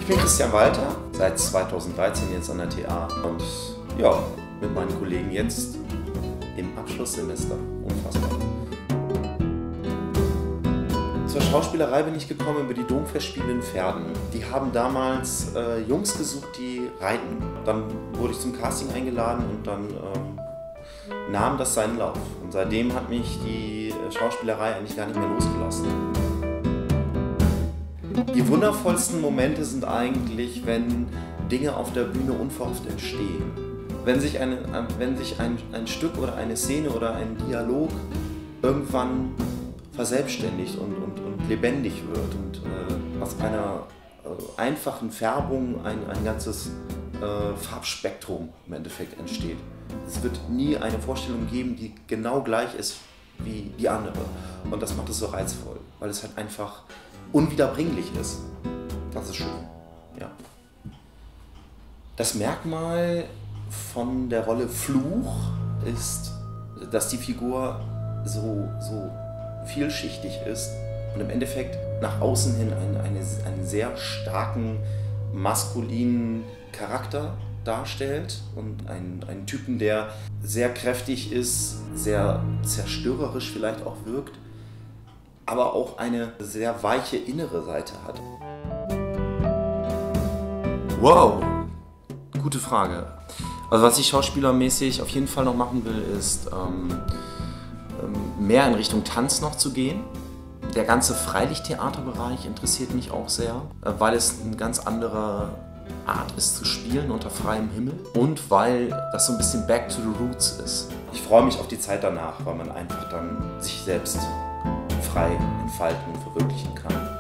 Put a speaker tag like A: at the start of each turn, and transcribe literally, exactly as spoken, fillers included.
A: Ich bin Christian Walter, seit zweitausenddreizehn jetzt an der T A und ja, mit meinen Kollegen jetzt im Abschlusssemester. Unfassbar. Zur Schauspielerei bin ich gekommen über die Domfestspiele in Verden. Die haben damals äh, Jungs gesucht, die reiten. Dann wurde ich zum Casting eingeladen und dann ähm, nahm das seinen Lauf. Und seitdem hat mich die Schauspielerei eigentlich gar nicht mehr losgelassen. Die wundervollsten Momente sind eigentlich, wenn Dinge auf der Bühne unverhofft entstehen. Wenn sich, eine, wenn sich ein, ein Stück oder eine Szene oder ein Dialog irgendwann verselbstständigt und, und, und lebendig wird und äh, aus einer äh, einfachen Färbung ein, ein ganzes äh, Farbspektrum im Endeffekt entsteht. Es wird nie eine Vorstellung geben, die genau gleich ist wie die andere. Und das macht es so reizvoll, weil es halt einfach unwiederbringlich ist. Das ist schön. Ja. Das Merkmal von der Rolle Fluch ist, dass die Figur so, so vielschichtig ist und im Endeffekt nach außen hin einen, eine, einen sehr starken maskulinen Charakter darstellt und einen, einen Typen, der sehr kräftig ist, sehr zerstörerisch vielleicht auch wirkt, aber auch eine sehr weiche innere Seite hat. Wow, gute Frage. Also was ich schauspielermäßig auf jeden Fall noch machen will, ist ähm, mehr in Richtung Tanz noch zu gehen. Der ganze Freilichttheaterbereich interessiert mich auch sehr, weil es eine ganz andere Art ist zu spielen unter freiem Himmel und weil das so ein bisschen back to the roots ist. Ich freue mich auf die Zeit danach, weil man einfach dann sich selbst frei entfalten und verwirklichen kann.